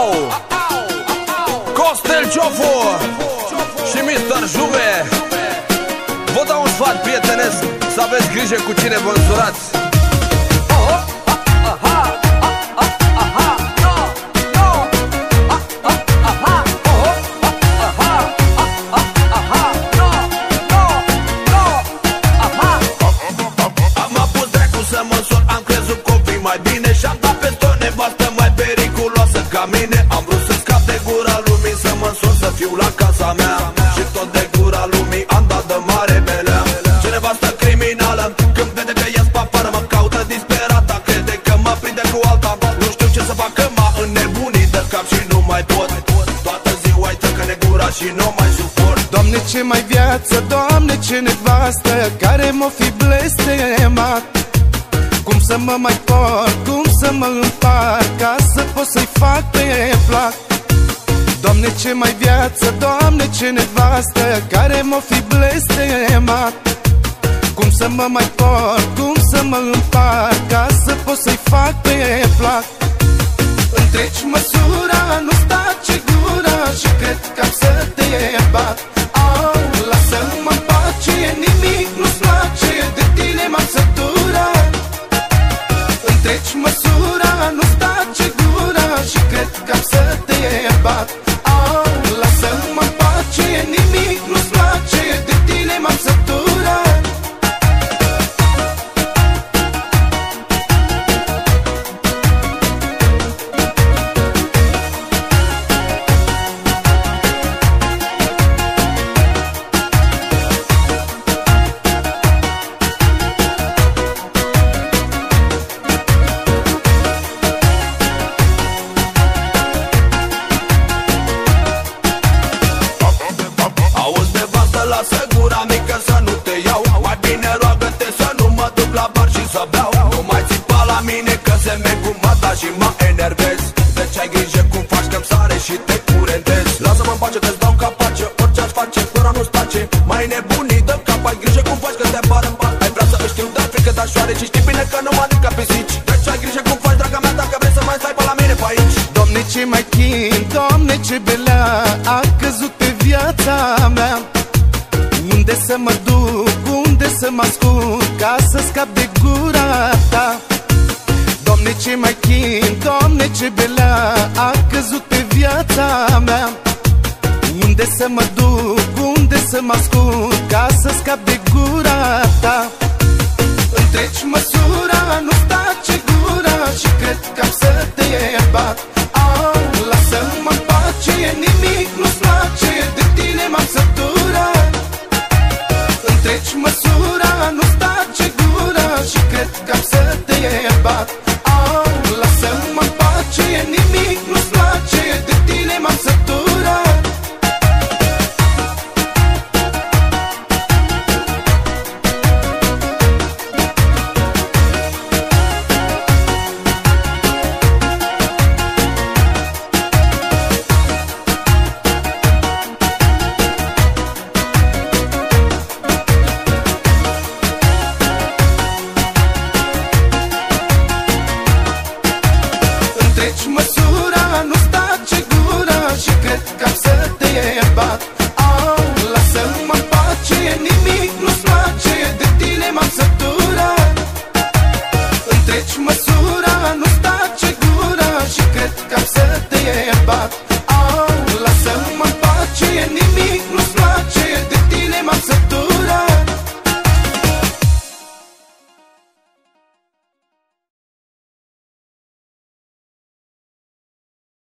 Costel Ciofu și Mr. Juve, vă dau un sfat prietenesc, să aveți grijă cu cine vă însurați. Am apus dracu să mă însor, am crezut copii mai bine și-am dat peste o nevastă mai periculoasă ca mine. Am vrut să scap de gura lumii, să mă însor, să fiu la casa mea, și tot de gura lumii am dat de mare belea. Ce nevastă criminală, când vede că ies pe afară, mă caută disperata, crede că mă prinde cu alta. Nu știu ce să fac, că m-a înnebunit de cap și nu mai pot. Toată ziua-i tăcăne gura și nu mai suport. Doamne, ce mai viață, Doamne, ce nevastă, care m-o fi blestemat. Cum să mă mai port, cum să mă împart, ca să pot să-i fac pe plac. Doamne, ce mai viață, Doamne, ce nevastă, care m-o fi blestemat. Cum să mă mai port, cum să mă împart, ca să pot să-i fac pe plac. Întreci măsura, nu-ți tace gura și cred că am să te bat. Lasă-mă în pace, nimic nu-ți place, de tine m-am săturat. Întreci măsura, nu-ți tace gura și cred că am să te bat. Lasă-mă în pace, nimic nu-ți place, de tine m-am săturat. Lasă gura mică să nu te iau, mai bine roagă-te să nu mă duc la bar și să beau. Nu mai țipa la mine că se merg cu mata și mă enervez. Deci ai grijă cum faci că-mi sare și te curentezi. Lasă-mă în pace că-ți dau capace, orice-aș face, gura nu-ți tace. Mai nebunii, dă cap, ai grijă cum faci că te apare în pat. Ai vrea să își știu de frică, dar șoare și știi bine că nu mă adică pisici. Deci ai grijă cum faci, draga mea, dacă vrei să mai stai pe la mine pe aici. Doamne, ce mai chin, Doamne, ce belea a căzut pe viața mea. Unde să mă duc, unde să mă ascund, ca să scap de gura ta. Doamne, ce mai chin, Doamne, ce belea a căzut pe viața mea. Unde să mă duc, unde să mă ascund, ca să scap de gura ta. Întreci măsura, nu-ți tace gura și cred că am să te bat. Lasă-mă în pace, nimic nu-ți place, de tine m-am săturat. Întreci măsura, nu-ți tace gura și cred că am să te bat. Lasă-mă în pace, nimic nu-ți place, de tine m-am săturat. Întreci